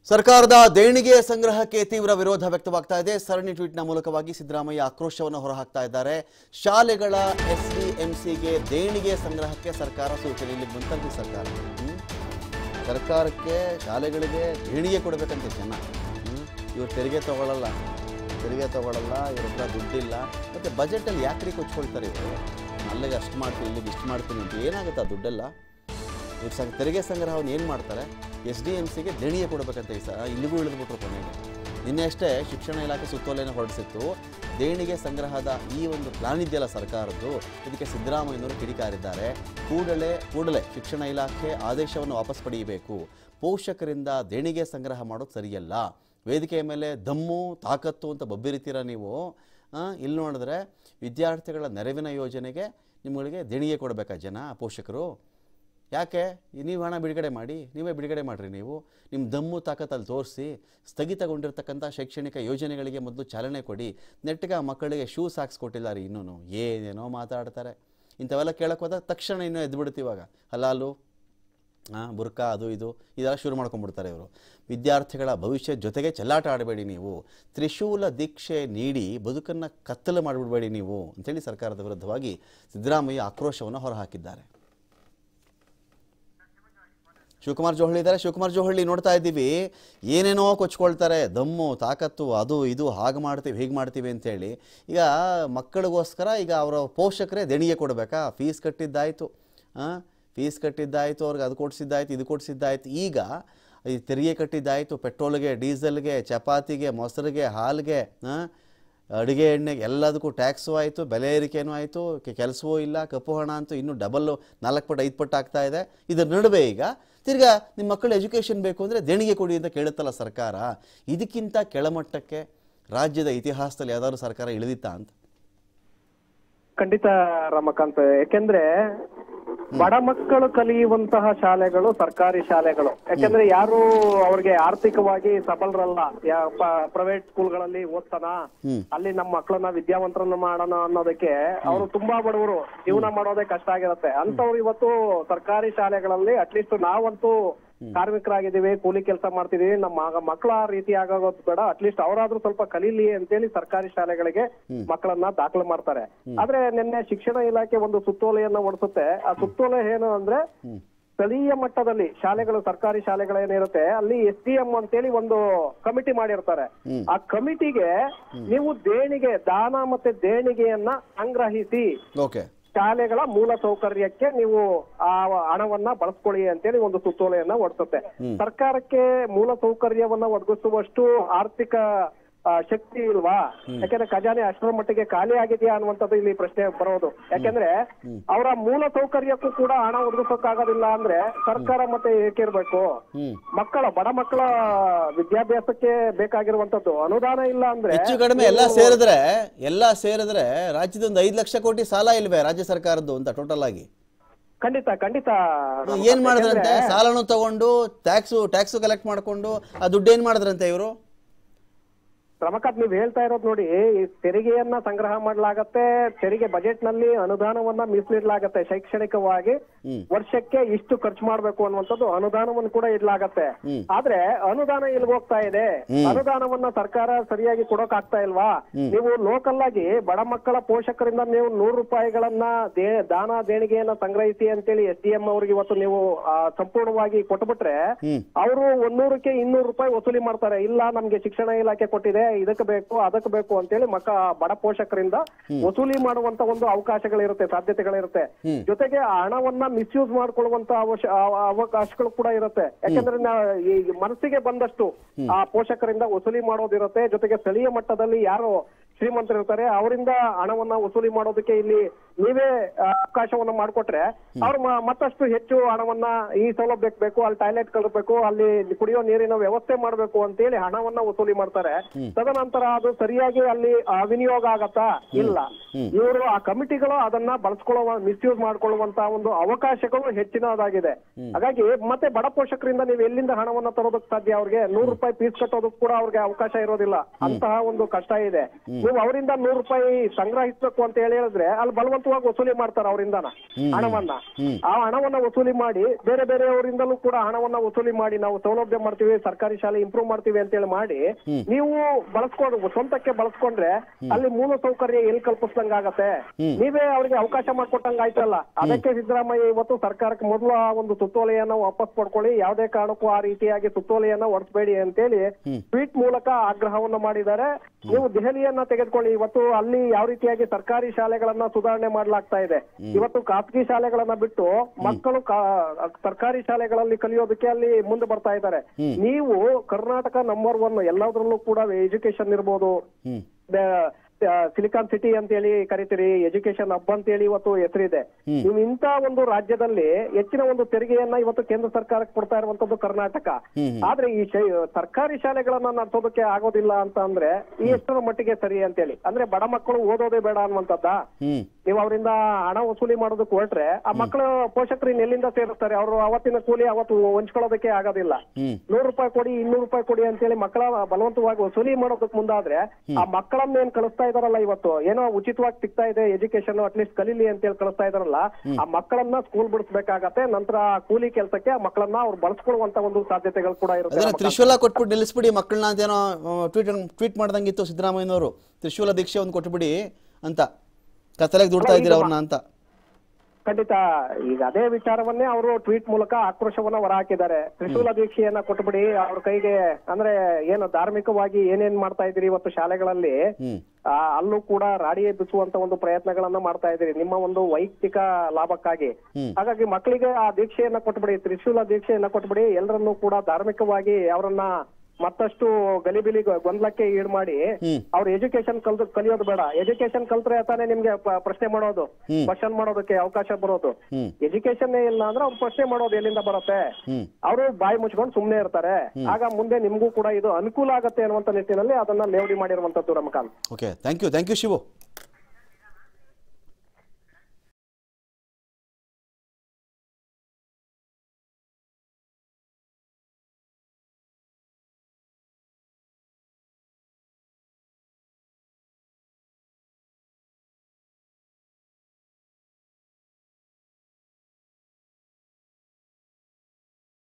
ಸರ್ಕಾರದ ದೇಣಿಗೆ ಸಂಗ್ರಹಕ್ಕೆ ತೀವ್ರ ವಿರೋಧ ವ್ಯಕ್ತವಾಗ್ತಾ ಇದೆ. ಸರಣಿ ಟ್ವೀಟ್ನ ಮೂಲಕವಾಗಿ ಸಿದ್ದರಾಮಯ್ಯ ಆಕ್ರೋಶವನ್ನು ಹೊರಹಾಕ್ತಾ ಇದ್ದಾರೆ. ಶಾಲೆಗಳ ಎಸ್ಡಿಎಂಸಿಗೆ ದೇಣಿಗೆ ಸಂಗ್ರಹಕ್ಕೆ ಸರ್ಕಾರ ಸೂಚನೆ. ಇಲ್ಲಿ ಮುಂತಂತಿ ಸರ್ಕಾರಕ್ಕೆ ಶಾಲೆಗಳಿಗೆ ದೇಣಿಗೆ ಕೊಡಬೇಕಂತ ಜನ ಇವರು ತೆರಿಗೆ ತಗೊಳ್ಳಲ್ಲ, ಇವ್ರ ಹತ್ರ ದುಡ್ಡಿಲ್ಲ. ಮತ್ತು ಬಜೆಟಲ್ಲಿ ಯಾಕ್ರಿ ಕೊಚ್ಕೊಳ್ತಾರೆ ಇವರು? ಅಲ್ಲಿಗೆ ಅಷ್ಟು ಮಾಡ್ತೀನಿ, ಇಲ್ಲಿಗೆ ಇಷ್ಟು ಮಾಡ್ತೀನಿ ಅಂತ ಏನಾಗುತ್ತೆ ಆ ದುಡ್ಡೆಲ್ಲ? ಇವ್ರು ತೆರಿಗೆ ಸಂಗ್ರಹವನ್ನು ಏನು ಮಾಡ್ತಾರೆ? SDMCಗೆ ದೇಣಿಗೆ ಕೊಡಬೇಕಂತ ಇಲ್ಲಿಗೂ ಇಳಿದ್ಬಿಟ್ರು ಕೊನೆಗೆ. ನಿನ್ನೆ ಅಷ್ಟೇ ಶಿಕ್ಷಣ ಇಲಾಖೆ ಸುತ್ತೋಲೆಯನ್ನು ಹೊರಡಿಸಿತ್ತು. ದೇಣಿಗೆ ಸಂಗ್ರಹದ ಈ ಒಂದು ಪ್ಲಾನ್ ಇದೆಯಲ್ಲ ಸರ್ಕಾರದ್ದು, ಇದಕ್ಕೆ ಸಿದ್ದರಾಮಯ್ಯನವರು ಕಿಡಿಕಾರಿದ್ದಾರೆ. ಕೂಡಲೇ ಶಿಕ್ಷಣ ಇಲಾಖೆ ಆದೇಶವನ್ನು ವಾಪಸ್ ಪಡೆಯಬೇಕು. ಪೋಷಕರಿಂದ ದೇಣಿಗೆ ಸಂಗ್ರಹ ಮಾಡೋದು ಸರಿಯಲ್ಲ. ವೇದಿಕೆಯ ಮೇಲೆ ದಮ್ಮು ತಾಕತ್ತು ಅಂತ ಬಬ್ಬಿರಿತೀರ ನೀವು. ಇಲ್ಲಿ ನೋಡಿದ್ರೆ ವಿದ್ಯಾರ್ಥಿಗಳ ನೆರವಿನ ಯೋಜನೆಗೆ ನಿಮಗೆ ದೇಣಿಗೆ ಕೊಡಬೇಕಾ ಜನ ಪೋಷಕರು? ಯಾಕೆ? ನೀವು ಹಣ ಬಿಡುಗಡೆ ಮಾಡಿ, ನೀವೇ ಬಿಡುಗಡೆ ಮಾಡಿರಿ. ನೀವು ನಿಮ್ಮ ದಮ್ಮು ತಾಕತ್ತಲ್ಲಿ ತೋರಿಸಿ ಸ್ಥಗಿತಗೊಂಡಿರ್ತಕ್ಕಂಥ ಶೈಕ್ಷಣಿಕ ಯೋಜನೆಗಳಿಗೆ ಮೊದಲು ಚಾಲನೆ ಕೊಡಿ. ನೆಟ್ಟಿಗೆ ಆ ಮಕ್ಕಳಿಗೆ ಶೂಸ್ ಹಾಕ್ಸ್ಕೊಟ್ಟಿಲ್ಲ ರೀ, ಇನ್ನೂ ಏನೇನೋ ಮಾತಾಡ್ತಾರೆ. ಇಂಥವೆಲ್ಲ ಕೇಳಕ್ಕೆ ಹೋದಾಗ ತಕ್ಷಣ ಇನ್ನೂ ಎದ್ಬಿಡ್ತೀವಿ. ಇವಾಗ ಹಲಾಲು ಬುರ್ಕಾ ಅದು ಇದೆಲ್ಲ ಶುರು ಮಾಡ್ಕೊಂಡ್ಬಿಡ್ತಾರೆ ಇವರು. ವಿದ್ಯಾರ್ಥಿಗಳ ಭವಿಷ್ಯ ಜೊತೆಗೆ ಚೆಲ್ಲಾಟ ಆಡಬೇಡಿ ನೀವು. ತ್ರಿಶೂಲ ದೀಕ್ಷೆ ನೀಡಿ ಬದುಕನ್ನು ಕತ್ತಲು ಮಾಡಿಬಿಡಬೇಡಿ ನೀವು ಅಂಥೇಳಿ ಸರ್ಕಾರದ ವಿರುದ್ಧವಾಗಿ ಸಿದ್ದರಾಮಯ್ಯ ಆಕ್ರೋಶವನ್ನು ಹೊರಹಾಕಿದ್ದಾರೆ. ಶಿವಕುಮಾರ್ ಜೋಹಳ್ಳಿ ಇದ್ದಾರೆ. ಶಿವಕುಮಾರ್ ಜೋಹಳ್ಳಿ, ನೋಡ್ತಾ ಇದ್ದೀವಿ ಏನೇನೋ ಕೊಚ್ಕೊಳ್ತಾರೆ, ದಮ್ಮು ತಾಕತ್ತು ಅದು ಇದು ಹಾಗೆ ಮಾಡ್ತೀವಿ ಹೀಗೆ ಮಾಡ್ತೀವಿ ಅಂತೇಳಿ. ಈಗ ಮಕ್ಕಳಿಗೋಸ್ಕರ ಈಗ ಅವರ ಪೋಷಕರೇ ದೇಣಿಗೆ ಕೊಡಬೇಕಾ? ಫೀಸ್ ಕಟ್ಟಿದ್ದಾಯಿತು, ಅವ್ರಿಗೆ ಅದು ಕೊಡಿಸಿದ್ದಾಯ್ತು, ಇದು ಕೊಡಿಸಿದ್ದಾಯ್ತು. ಈಗ ಈ ತೆರಿಗೆ ಕಟ್ಟಿದ್ದಾಯಿತು, ಪೆಟ್ರೋಲ್ಗೆ, ಡೀಸೆಲ್ಗೆ, ಚಪಾತಿಗೆ, ಮೊಸರಿಗೆ, ಹಾಲಿಗೆ, ಅಡುಗೆ ಎಣ್ಣೆಗೆ ಎಲ್ಲದಕ್ಕೂ ಟ್ಯಾಕ್ಸು ಆಯಿತು, ಬೆಲೆ ಏರಿಕೆನೂ ಆಯಿತು, ಕೆಲಸವೂ ಇಲ್ಲ, ಕಪ್ಪು ಹಣ ಅಂತೂ ಇನ್ನೂ ಡಬಲ್ಲು 4 ಪಟ್ಟು 5 ಪಟ್ಟು ಆಗ್ತಾ ಇದೆ. ಇದರ ನಡುವೆ ಈಗ ತಿರ್ಗಾ ನಿಮ್ಮ ಮಕ್ಕಳ ಎಜುಕೇಷನ್ ಬೇಕು ಅಂದರೆ ದೇಣಿಗೆ ಕೊಡಿ ಅಂತ ಕೇಳುತ್ತಲ್ಲ ಸರ್ಕಾರ. ಇದಕ್ಕಿಂತ ಕೆಳಮಟ್ಟಕ್ಕೆ ರಾಜ್ಯದ ಇತಿಹಾಸದಲ್ಲಿ ಯಾವ್ದಾದ್ರು ಸರ್ಕಾರ ಇಳಿದಿತ್ತಾ ಅಂತ? ಖಂಡಿತ ರಮಕಾಂತ್. ಯಾಕೆಂದ್ರೆ ಬಡ ಮಕ್ಕಳು ಕಲಿಯುವಂತಹ ಶಾಲೆಗಳು ಸರ್ಕಾರಿ ಶಾಲೆಗಳು. ಯಾಕೆಂದ್ರೆ ಯಾರು ಅವ್ರಿಗೆ ಆರ್ಥಿಕವಾಗಿ ಸಬಲರಲ್ಲ. ಪ್ರೈವೇಟ್ ಸ್ಕೂಲ್ಗಳಲ್ಲಿ ಓದ್ತಾನ, ಅಲ್ಲಿ ನಮ್ಮ ಮಕ್ಕಳನ್ನ ವಿದ್ಯಾವಂತರನ್ನ ಮಾಡೋಣ ಅನ್ನೋದಕ್ಕೆ ಅವರು ತುಂಬಾ ಬಡವರು, ಜೀವನ ಮಾಡೋದೇ ಕಷ್ಟ ಆಗಿರುತ್ತೆ. ಅಂತವ್ರು ಇವತ್ತು ಸರ್ಕಾರಿ ಶಾಲೆಗಳಲ್ಲಿ ಅಟ್ಲೀಸ್ಟ್ ನಾವಂತೂ ಕಾರ್ಮಿಕರಾಗಿದ್ದೀವಿ, ಕೂಲಿ ಕೆಲಸ ಮಾಡ್ತಿದೀವಿ, ನಮ್ಮ ಮಕ್ಕಳ ರೀತಿ ಆಗೋದು ಬೇಡ, ಅಟ್ಲೀಸ್ಟ್ ಅವರಾದ್ರೂ ಸ್ವಲ್ಪ ಕಲೀಲಿ ಅಂತೇಳಿ ಸರ್ಕಾರಿ ಶಾಲೆಗಳಿಗೆ ಮಕ್ಕಳನ್ನ ದಾಖಲು ಮಾಡ್ತಾರೆ. ಆದ್ರೆ ನಿನ್ನೆ ಶಿಕ್ಷಣ ಇಲಾಖೆ ಒಂದು ಸುತ್ತೋಲೆಯನ್ನ ಹೊರಡಿಸುತ್ತೆ. ಆ ಸುತ್ತೋಲೆ ಏನು ಅಂದ್ರೆ, ಸ್ಥಳೀಯ ಮಟ್ಟದಲ್ಲಿ ಶಾಲೆಗಳು, ಸರ್ಕಾರಿ ಶಾಲೆಗಳೇನಿರುತ್ತೆ ಅಲ್ಲಿ SDM ಅಂತೇಳಿ ಒಂದು ಕಮಿಟಿ ಮಾಡಿರ್ತಾರೆ. ಆ ಕಮಿಟಿಗೆ ನೀವು ದೇಣಿಗೆ, ದಾನ ಮತ್ತೆ ದೇಣಿಗೆಯನ್ನ ಸಂಗ್ರಹಿಸಿ ಶಾಲೆಗಳ ಮೂಲ ಸೌಕರ್ಯಕ್ಕೆ ನೀವು ಆ ಹಣವನ್ನ ಬಳಸ್ಕೊಳ್ಳಿ ಅಂತೇಳಿ ಒಂದು ಸುತ್ತೋಲೆಯನ್ನ ಹೊರಡಿಸುತ್ತೆ. ಸರ್ಕಾರಕ್ಕೆ ಮೂಲ ಸೌಕರ್ಯವನ್ನ ಒದಗಿಸುವಷ್ಟು ಆರ್ಥಿಕ ಶಕ್ತಿ ಇಲ್ವಾ? ಯಾಕಂದ್ರೆ ಖಜಾನೆ ಅಷ್ಟರ ಮಟ್ಟಿಗೆ ಖಾಲಿ ಆಗಿದೆಯಾ ಅನ್ನುವಂಥದ್ದು ಇಲ್ಲಿ ಪ್ರಶ್ನೆ ಬರೋದು. ಯಾಕಂದ್ರೆ ಅವರ ಮೂಲ ಸೌಕರ್ಯಕ್ಕೂ ಕೂಡ ಹಣ ಒದಗಿಸೋಕ್ಕಾಗೋದಿಲ್ಲ ಅಂದ್ರೆ ಸರ್ಕಾರ ಮತ್ತೆ ಏಕಿರ್ಬೇಕು? ಬಡ ಮಕ್ಕಳ ವಿದ್ಯಾಭ್ಯಾಸಕ್ಕೆ ಬೇಕಾಗಿರುವಂತದ್ದು ಅನುದಾನ ಇಲ್ಲ ಅಂದ್ರೆ ಹೆಚ್ಚು ಕಡಿಮೆ ಎಲ್ಲ ಸೇರಿದ್ರೆ ರಾಜ್ಯದೊಂದು 5 ಲಕ್ಷ ಕೋಟಿ ಸಾಲ ಇಲ್ವೇ ರಾಜ್ಯ ಸರ್ಕಾರದ್ದು ಅಂತ ಟೋಟಲ್ ಆಗಿ? ಖಂಡಿತ ಏನ್ ಮಾಡಿದ್ರಂತೆ? ಸಾಲನು ತಗೊಂಡು ಟ್ಯಾಕ್ಸು ಕಲೆಕ್ಟ್ ಮಾಡ್ಕೊಂಡು ಆ ದುಡ್ಡು ಏನ್ ಮಾಡಿದ್ರಂತೆ ಇವರು? ರಮಕಾಂತ್, ನೀವ್ ಹೇಳ್ತಾ ಇರೋದು ನೋಡಿ, ಈ ತೆರಿಗೆಯನ್ನ ಸಂಗ್ರಹ ಮಾಡಲಾಗತ್ತೆ, ತೆರಿಗೆ ಬಜೆಟ್ ನಲ್ಲಿ ಅನುದಾನವನ್ನ ಮೀಸಲಿಡ್ಲಾಗತ್ತೆ. ಶೈಕ್ಷಣಿಕವಾಗಿ ವರ್ಷಕ್ಕೆ ಇಷ್ಟು ಖರ್ಚು ಮಾಡ್ಬೇಕು ಅನ್ನುವಂಥದ್ದು ಅನುದಾನವನ್ನು ಕೂಡ ಇಡ್ಲಾಗತ್ತೆ. ಆದ್ರೆ ಅನುದಾನ ಎಲ್ಲಿ ಹೋಗ್ತಾ ಇದೆ? ಅನುದಾನವನ್ನ ಸರ್ಕಾರ ಸರಿಯಾಗಿ ಕೊಡೋಕ್ ಆಗ್ತಾ ಇಲ್ವಾ? ನೀವು ಲೋಕಲ್ ಆಗಿ ಬಡ ಮಕ್ಕಳ ಪೋಷಕರಿಂದ ನೀವು 100 ರೂಪಾಯಿಗಳನ್ನ ದಾನ ದೇಣಿಗೆಯನ್ನ ಸಂಗ್ರಹಿಸಿ ಅಂತೇಳಿ SDM ಅವ್ರಿಗೆ ಇವತ್ತು ನೀವು ಸಂಪೂರ್ಣವಾಗಿ ಕೊಟ್ಬಿಟ್ರೆ ಅವರು 100ಕ್ಕೆ 200 ರೂಪಾಯಿ ವಸೂಲಿ ಮಾಡ್ತಾರೆ. ಇಲ್ಲ, ನಮ್ಗೆ ಶಿಕ್ಷಣ ಇಲಾಖೆ ಕೊಟ್ಟಿದೆ, ಇದಕ್ಕೆ ಬೇಕು ಅದಕ್ಕೆ ಬೇಕು ಅಂತೇಳಿ ಬಡ ಪೋಷಕರಿಂದ ವಸೂಲಿ ಮಾಡುವಂತ ಒಂದು ಅವಕಾಶಗಳಿರುತ್ತೆ, ಸಾಧ್ಯತೆಗಳಿರುತ್ತೆ. ಜೊತೆಗೆ ಹಣವನ್ನ ಮಿಸ್ಯೂಸ್ ಮಾಡ್ಕೊಳ್ಳುವಂತ ಅವಕಾಶಗಳು ಕೂಡ ಇರುತ್ತೆ. ಯಾಕಂದ್ರೆ ಈ ಮನಸ್ಸಿಗೆ ಬಂದಷ್ಟು ಆ ಪೋಷಕರಿಂದ ವಸೂಲಿ ಮಾಡೋದಿರುತ್ತೆ. ಜೊತೆಗೆ ಸ್ಥಳೀಯ ಮಟ್ಟದಲ್ಲಿ ಯಾರು ಶ್ರೀಮಂತರಿರ್ತಾರೆ ಅವರಿಂದ ಹಣವನ್ನ ವಸೂಲಿ ಮಾಡೋದಕ್ಕೆ ಇಲ್ಲಿ ನೀವೇ ಅವಕಾಶವನ್ನ ಮಾಡಿಕೊಟ್ರೆ ಅವ್ರು ಮತ್ತಷ್ಟು ಹೆಚ್ಚು ಹಣವನ್ನ, ಈ ಸೌಲಭ್ಯಕ್ಕೆ ಬೇಕು, ಅಲ್ಲಿ ಟಾಯ್ಲೆಟ್ ಕಳಬೇಕು, ಅಲ್ಲಿ ಕುಡಿಯೋ ನೀರಿನ ವ್ಯವಸ್ಥೆ ಮಾಡ್ಬೇಕು ಅಂತೇಳಿ ಹಣವನ್ನ ವಸೂಲಿ ಮಾಡ್ತಾರೆ. ತದನಂತರ ಅದು ಸರಿಯಾಗಿ ಅಲ್ಲಿ ವಿನಿಯೋಗ ಆಗತ್ತಾ? ಇಲ್ಲ. ಇವರು ಆ ಕಮಿಟಿಗಳು ಅದನ್ನ ಬಳಸ್ಕೊಳ್ಳುವ, ಮಿಸ್ಯೂಸ್ ಮಾಡ್ಕೊಳ್ಳುವಂತ ಒಂದು ಅವಕಾಶಗಳು ಹೆಚ್ಚಿನದಾಗಿದೆ. ಹಾಗಾಗಿ ಮತ್ತೆ ಬಡ ಪೋಷಕರಿಂದ ನೀವು ಎಲ್ಲಿಂದ ಹಣವನ್ನ ತರೋದಕ್ಕೆ ಸಾಧ್ಯ? ಅವ್ರಿಗೆ 100 ರೂಪಾಯಿ ಫೀಸ್ ಕಟ್ಟೋದಕ್ಕೆ ಕೂಡ ಅವ್ರಿಗೆ ಅವಕಾಶ ಇರೋದಿಲ್ಲ. ಅಂತಹ ಒಂದು ಕಷ್ಟ ಇದೆ. ನೀವು ಅವರಿಂದ 100 ರೂಪಾಯಿ ಸಂಗ್ರಹಿಸಬೇಕು ಅಂತ ಹೇಳಿದ್ರೆ ಅಲ್ಲಿ ಬಲವಂತವಾಗಿ ವಸೂಲಿ ಮಾಡ್ತಾರೆ ಅವರಿಂದನ ಹಣವನ್ನ. ಆ ಹಣವನ್ನ ವಸೂಲಿ ಮಾಡಿ ಬೇರೆ ಬೇರೆಯವರಿಂದಲೂ ಕೂಡ ಹಣವನ್ನ ವಸೂಲಿ ಮಾಡಿ ನಾವು ಸೌಲಭ್ಯ ಮಾಡ್ತೀವಿ, ಸರ್ಕಾರಿ ಶಾಲೆ ಇಂಪ್ರೂವ್ ಮಾಡ್ತೀವಿ ಅಂತ ಹೇಳಿ ಮಾಡಿ ನೀವು ಬಳಸ್ಕೊಂಡು ಸ್ವಂತಕ್ಕೆ ಬಳಸ್ಕೊಂಡ್ರೆ ಅಲ್ಲಿ ಮೂಲ ಸೌಕರ್ಯ ಎಲ್ಲಿ ಕಲ್ಪಿಸ್ದಂಗ ಆಗತ್ತೆ? ನೀವೇ ಅವ್ರಿಗೆ ಅವಕಾಶ ಮಾಡ್ಕೊಟ್ಟಂಗ ಆಯ್ತಲ್ಲ. ಅದಕ್ಕೆ ಸಿದ್ದರಾಮಯ್ಯ ಇವತ್ತು ಸರ್ಕಾರಕ್ಕೆ ಮೊದಲು ಆ ಒಂದು ಸುತ್ತೋಲೆಯನ್ನ ವಾಪಸ್ ಪಡ್ಕೊಳ್ಳಿ, ಯಾವುದೇ ಕಾರಣಕ್ಕೂ ಆ ರೀತಿಯಾಗಿ ಸುತ್ತೋಲೆಯನ್ನ ಹೊರಡಿಸಬೇಡಿ ಅಂತೇಳಿ ಟ್ವೀಟ್ ಮೂಲಕ ಆಗ್ರಹವನ್ನ ಮಾಡಿದ್ದಾರೆ. ನೀವು ದೆಹಲಿಯನ್ನ ತೆಗೆದುಕೊಳ್ಳಿ, ಇವತ್ತು ಅಲ್ಲಿ ಯಾವ ರೀತಿಯಾಗಿ ಸರ್ಕಾರಿ ಶಾಲೆಗಳನ್ನ ಸುಧಾರಣೆ ಮಾಡ್ಲಾಗ್ತಾ ಇದೆ. ಇವತ್ತು ಖಾಸಗಿ ಶಾಲೆಗಳನ್ನ ಬಿಟ್ಟು ಮಕ್ಕಳು ಸರ್ಕಾರಿ ಶಾಲೆಗಳಲ್ಲಿ ಕಲಿಯೋದಕ್ಕೆ ಅಲ್ಲಿ ಮುಂದೆ ಬರ್ತಾ ಇದ್ದಾರೆ. ನೀವು ಕರ್ನಾಟಕ ನಂಬರ್ 1 ಎಲ್ಲದರಲ್ಲೂ ಕೂಡ ಎಜುಕೇಶನ್ ಇರ್ಬೋದು, ಸಿಲಿಕಾನ್ ಸಿಟಿ ಅಂತ ಹೇಳಿ ಕರಿತೀರಿ, ಎಜುಕೇಶನ್ ಹಬ್ ಅಂತ ಹೇಳಿ ಇವತ್ತು ಹೆಸರಿದೆ. ನೀವು ಇಂತ ಒಂದು ರಾಜ್ಯದಲ್ಲಿ ಹೆಚ್ಚಿನ ಒಂದು ತೆರಿಗೆಯನ್ನ ಇವತ್ತು ಕೇಂದ್ರ ಸರ್ಕಾರಕ್ಕೆ ಕೊಡ್ತಾ ಇರುವಂತದ್ದು ಕರ್ನಾಟಕ. ಆದ್ರೆ ಈ ಸರ್ಕಾರಿ ಶಾಲೆಗಳನ್ನ ನಡೆಸೋದಕ್ಕೆ ಆಗೋದಿಲ್ಲ ಅಂತ ಅಂದ್ರೆ ಈ ಎಷ್ಟರ ಮಟ್ಟಿಗೆ ಸರಿ ಅಂತ ಹೇಳಿ, ಅಂದ್ರೆ ಬಡ ಮಕ್ಕಳು ಓದೋದೇ ಬೇಡ ಅನ್ನುವಂಥದ್ದ. ನೀವು ಅವರಿಂದ ಹಣ ವಸೂಲಿ ಮಾಡೋದಕ್ಕೆ ಹೊರಟ್ರೆ ಆ ಮಕ್ಕಳು ಪೋಷಕರು ಎಲ್ಲಿಂದ ಸೇರಿಸ್ತಾರೆ? ಅವರು ಅವತ್ತಿನ ಕೂಲಿ ಅವತ್ತು ಹೊಂಚ್ಕೊಳ್ಳೋದಕ್ಕೆ ಆಗೋದಿಲ್ಲ. 100 ರೂಪಾಯಿ ಕೊಡಿ, 200 ರೂಪಾಯಿ ಕೊಡಿ ಅಂತ ಹೇಳಿ ಮಕ್ಕಳ ಬಲವಂತವಾಗಿ ವಸೂಲಿ ಮಾಡೋದಕ್ಕೆ ಮುಂದಾದ್ರೆ ಆ ಮಕ್ಕಳನ್ನ ಏನ್ ಕಳಿಸ್ತಾ ಇದಾರಲ್ಲ, ಇವತ್ತು ಏನೋ ಉಚಿತವಾಗಿ ಸಿಗ್ತಾ ಇದೆ ಎಜುಕೇಶನ್, ಅಟ್ಲೀಸ್ಟ್ ಕಲೀಲಿ ಅಂತ ಹೇಳಿ ಕಳಿಸ್ತಾ ಇದಾರಲ್ಲ, ಆ ಮಕ್ಕಳನ್ನ ಸ್ಕೂಲ್ ಬಿಡಿಸ್ಬೇಕಾಗತ್ತೆ. ನಂತರ ಕೂಲಿ ಕೆಲಸಕ್ಕೆ ಆ ಮಕ್ಕಳನ್ನ ಅವ್ರು ಬಳಸ್ಕೊಳ್ಳುವಂತ ಒಂದು ಸಾಧ್ಯತೆಗಳು ಕೂಡ ಇರುತ್ತೆ. ತ್ರಿಶೂಲ ಕೊಟ್ಬಿಟ್ಟು ನಿಲ್ಲಿಸ್ಬಿಡಿ ಮಕ್ಕಳನ್ನ ಅಂತ ಏನೋ ಟ್ವೀಟ್ ಮಾಡ್ದಂಗಿತ್ತು ಸಿದ್ದರಾಮಯ್ಯನವರು. ತ್ರಿಶೂಲ ದೀಕ್ಷೆ ಒಂದು ಕೊಟ್ಬಿಡಿ ಅಂತ ಕತ್ತಲೆಗೆ ದುಡ್ತಾ ಇದ್ದೀರ ಅವ್ರನ್ನ ಅಂತ. ಖಂಡಿತ ಈಗ ಅದೇ ವಿಚಾರವನ್ನೇ ಅವರು ಟ್ವೀಟ್ ಮೂಲಕ ಆಕ್ರೋಶವನ್ನ ಹೊರಹಾಕಿದ್ದಾರೆ. ತ್ರಿಶೂಲ ದೀಕ್ಷೆಯನ್ನ ಕೊಟ್ಬಿಡಿ ಅವ್ರ ಕೈಗೆ, ಅಂದ್ರೆ ಏನು ಧಾರ್ಮಿಕವಾಗಿ ಏನೇನ್ ಮಾಡ್ತಾ ಇದ್ದೀರಿ ಇವತ್ತು ಶಾಲೆಗಳಲ್ಲಿ, ಅಲ್ಲೂ ಕೂಡ ರಾಡಿ ಎಬ್ಬಿಸುವಂತ ಒಂದು ಪ್ರಯತ್ನಗಳನ್ನ ಮಾಡ್ತಾ ಇದ್ದೀರಿ ನಿಮ್ಮ ಒಂದು ವೈಯಕ್ತಿಕ ಲಾಭಕ್ಕಾಗಿ. ಹಾಗಾಗಿ ಮಕ್ಕಳಿಗೆ ಆ ದೀಕ್ಷೆಯನ್ನ ಕೊಟ್ಬಿಡಿ, ತ್ರಿಶೂಲ ದೀಕ್ಷೆಯನ್ನ ಕೊಟ್ಬಿಡಿ. ಎಲ್ಲರನ್ನೂ ಕೂಡ ಧಾರ್ಮಿಕವಾಗಿ ಅವರನ್ನ ಮತ್ತಷ್ಟು ಗಲಿಬಿಲಿ ಗೊಂದಲಕ್ಕೆ ಈಡ್ ಮಾಡಿ ಅವ್ರ ಎಜುಕೇಶನ್ ಕಲಿಯೋದು ಬೇಡ. ಎಜುಕೇಶನ್ ಕಲ್ತ್ರೆ ತಾನೇ ನಿಮ್ಗೆ ಪ್ರಶ್ನೆ ಮಾಡೋದು, ಕ್ವಶನ್ ಮಾಡೋದಕ್ಕೆ ಅವಕಾಶ ಬರೋದು. ಎಜುಕೇಶನ್ ಇಲ್ಲ ಅಂದ್ರೆ ಅವ್ರು ಪ್ರಶ್ನೆ ಮಾಡೋದು ಎಲ್ಲಿಂದ ಬರುತ್ತೆ? ಅವರು ಬಾಯಿ ಮುಚ್ಕೊಂಡು ಸುಮ್ನೆ ಇರ್ತಾರೆ. ಆಗ ಮುಂದೆ ನಿಮ್ಗೂ ಕೂಡ ಇದು ಅನುಕೂಲ ಆಗತ್ತೆ ಅನ್ನುವಂತ ನಿಟ್ಟಿನಲ್ಲಿ ಅದನ್ನ ಲೇವಡಿ ಮಾಡಿರುವಂತದ್ದು Ramakant. Okay, thank you Shivu.